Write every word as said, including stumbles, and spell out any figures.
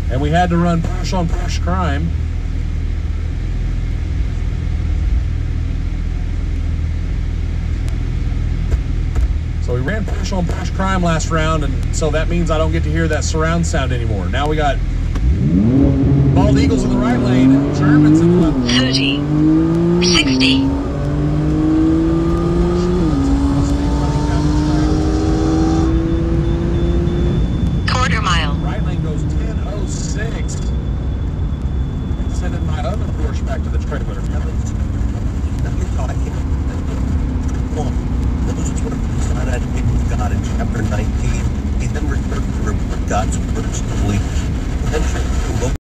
And we had to run push on push crime. So we ran push on push crime last round, and so that means I don't get to hear that surround sound anymore. Now we got bald eagles in the right lane and Germans in the left. thirty, sixty.